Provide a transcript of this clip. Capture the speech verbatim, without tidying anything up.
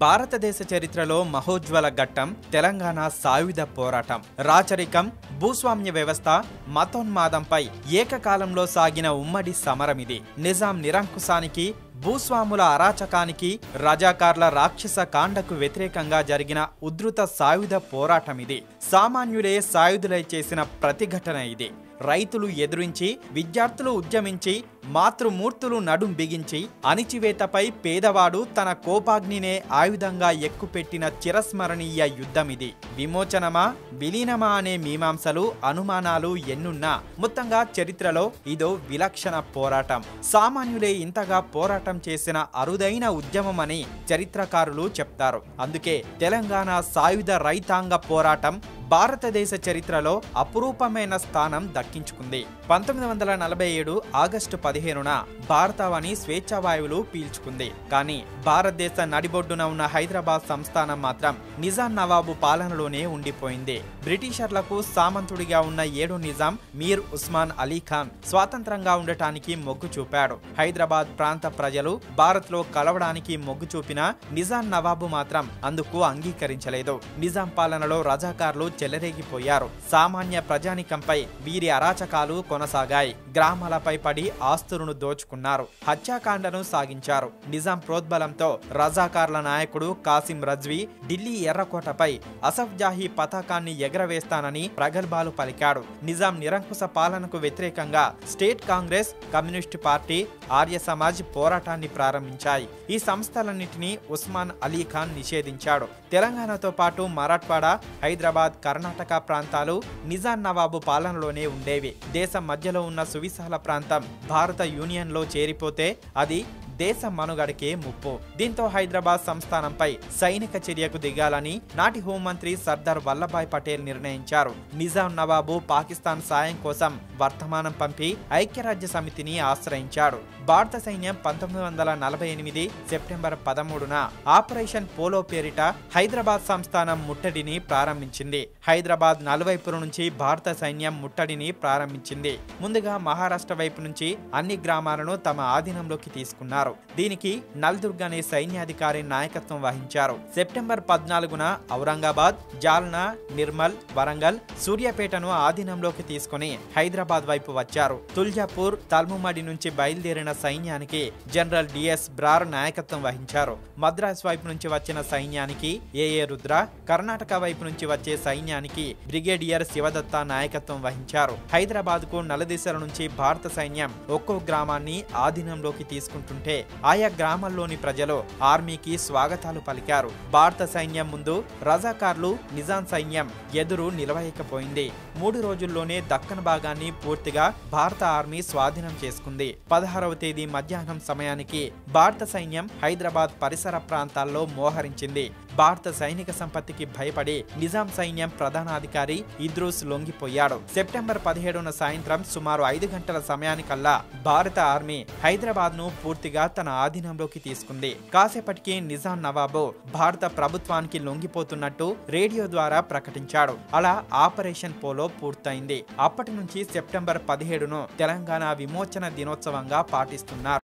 భారతదేశ చరిత్రలో మహోజ్వల ఘట్టం తెలంగాణ సాయుధ పోరాటం. రాచరికం, భూస్వామ్య వ్యవస్థ, మతోన్మాదంపై ఏకకాలంలో సాగిన ఉమ్మడి సమరమిది. నిజాం నిరంకుశానికి, భూస్వాముల అరాచకానికి, రజాకార్ల రాక్షస కాండకు వ్యతిరేకంగా జరిగిన ఉధృత సాయుధ పోరాటమిది. సామాన్యులే సాయుధులై చేసిన ప్రతిఘటన ఇది. రైతులు ఎదురించి, విద్యార్థులు ఉద్యమించి, మాతృమూర్తులు నడుం బిగించి, అణిచివేతపై పేదవాడు తన కోపాగ్నినే ఆయుధంగా ఎక్కుపెట్టిన చిరస్మరణీయ యుద్ధమిది. విమోచనమా, విలీనమా అనే మీమాంసలు, అనుమానాలు ఎన్నున్నా మొత్తంగా చరిత్రలో ఇదో విలక్షణ పోరాటం. సామాన్యులే ఇంతగా పోరాటం చేసిన అరుదైన ఉద్యమమని చరిత్రకారులు చెప్తారు. అందుకే తెలంగాణ సాయుధ రైతాంగ పోరాటం భారతదేశ చరిత్రలో అపురూపమైన స్థానం దక్కించుకుంది. పంతొమ్మిది వందల నలభై ఏడు ఆగస్టు పదిహేనున భారతావని స్వేచ్ఛావాయువులు పీల్చుకుంది. కానీ భారతదేశ నడిబొడ్డున ఉన్న హైదరాబాద్ సంస్థానం మాత్రం నిజాం నవాబు పాలనలోనే ఉండిపోయింది. బ్రిటిషర్లకు సామంతుడిగా ఉన్న ఏడో నిజాం మీర్ ఉస్మాన్ అలీ ఖాన్ స్వాతంత్రంగా ఉండటానికి మొగ్గు చూపాడు. హైదరాబాద్ ప్రాంత ప్రజలు భారత్ లో కలవడానికి మొగ్గు చూపిన నిజాం నవాబు మాత్రం అందుకు అంగీకరించలేదు. నిజాం పాలనలో రజాకార్లు చెలరేగిపోయారు. సామాన్య ప్రజానికంపై వీరి అరాచకాలు కొనసాగాయి. గ్రామాలపై పడి ఆస్తులను దోచుకున్నారు. హత్యాకాండను సాగించారు. నిజాం ప్రోద్బలంతో రజాకార్ల నాయకుడు కాసిం రజ్వీ ఢిల్లీ ఎర్రకోటపై అసఫ్ జాహీ పతాకాన్ని ఎగరవేస్తానని ప్రగల్భాలు పలికాడు. నిజాం నిరంకుశ పాలనకు వ్యతిరేకంగా state Congress, communist party, Arya Samaj పోరాటాన్ని ప్రారంభించాయి. ఈ సంస్థలన్నింటినీ ఉస్మాన్ అలీ ఖాన్ నిషేధించాడు. తెలంగాణతో పాటు మరాఠ్వాడా, హైదరాబాద్, కర్ణాటక ప్రాంతాలు నిజాం నవాబు పాలనలోనే ఉండేవి. దేశం మధ్యలో ఉన్న సువిశాల ప్రాంతం భారత యూనియన్లో చేరిపోతే అది దేశ మనుగడకే ముప్పు. దీంతో హైదరాబాద్ సంస్థానంపై సైనిక చర్యకు దిగాలని నాటి హోంమంత్రి సర్దార్ వల్లభాయ్ పటేల్ నిర్ణయించారు. నిజాం నవాబు పాకిస్తాన్ సాయం కోసం వర్తమానం పంపి ఐక్యరాజ్య సమితిని ఆశ్రయించాడు. భారత సైన్యం పంతొమ్మిది వందల నలభై ఎనిమిది సెప్టెంబర్ పదమూడున ఆపరేషన్ పోలో పేరిట హైదరాబాద్ సంస్థానం ముట్టడిని ప్రారంభించింది. హైదరాబాద్ నలువైపుల నుంచి భారత సైన్యం ముట్టడిని ప్రారంభించింది. ముందుగా మహారాష్ట్ర వైపు నుంచి అన్ని గ్రామాలను తమ ఆధీనంలోకి తీసుకున్నారు. దీనికి నల్దుర్గ్ అనే సైన్యాధికారి నాయకత్వం వహించారు. సెప్టెంబర్ పద్నాలుగున ఔరంగాబాద్, జాల్నా, నిర్మల్, వరంగల్, సూర్యాపేటను ఆధీనంలోకి తీసుకుని హైదరాబాద్ వైపు వచ్చారు. తుల్జాపూర్, తల్ముమడి నుంచి బయలుదేరిన సైన్యానికి జనరల్ డిఎస్ బ్రార్ నాయకత్వం వహించారు. మద్రాస్ వైపు నుంచి వచ్చిన సైన్యానికి ఏఏ రుద్ర, కర్ణాటక వైపు నుంచి వచ్చే సైన్యానికి బ్రిగేడియర్ శివదత్త నాయకత్వం వహించారు. హైదరాబాద్ కు నలుదిశల నుంచి భారత సైన్యం ఒక్కో గ్రామాన్ని ఆధీనంలోకి తీసుకుంటుంటే ఆయా గ్రామాల్లోని ప్రజలు ఆర్మీకి స్వాగతాలు పలికారు. భారత సైన్యం ముందు రజాకార్లు, నిజాం సైన్యం ఎదురు నిలవలేకపోయింది. మూడు రోజుల్లోనే దక్కన్ భాగాన్ని పూర్తిగా భారత ఆర్మీ స్వాధీనం చేసుకుంది. పదహారవ తేదీ మధ్యాహ్నం సమయానికి భారత సైన్యం హైదరాబాద్ పరిసర ప్రాంతాల్లో మోహరించింది. భారత సైనిక సంపత్తికి భయపడి నిజాం సైన్యం ప్రధానాధికారి ఇద్రూస్ లొంగిపోయాడు. సెప్టెంబర్ పదిహేడున సాయంత్రం సుమారు ఐదు గంటల సమయానికల్లా భారత ఆర్మీ హైదరాబాద్ ను పూర్తిగా తన ఆధీనంలోకి తీసుకుంది. కాసేపటికి నిజాం నవాబు భారత ప్రభుత్వానికి లొంగిపోతున్నట్టు రేడియో ద్వారా ప్రకటించాడు. అలా ఆపరేషన్ పోలో పూర్తయింది. అప్పటి నుంచి సెప్టెంబర్ పదిహేడును తెలంగాణ విమోచన దినోత్సవంగా పాటిస్తున్నారు.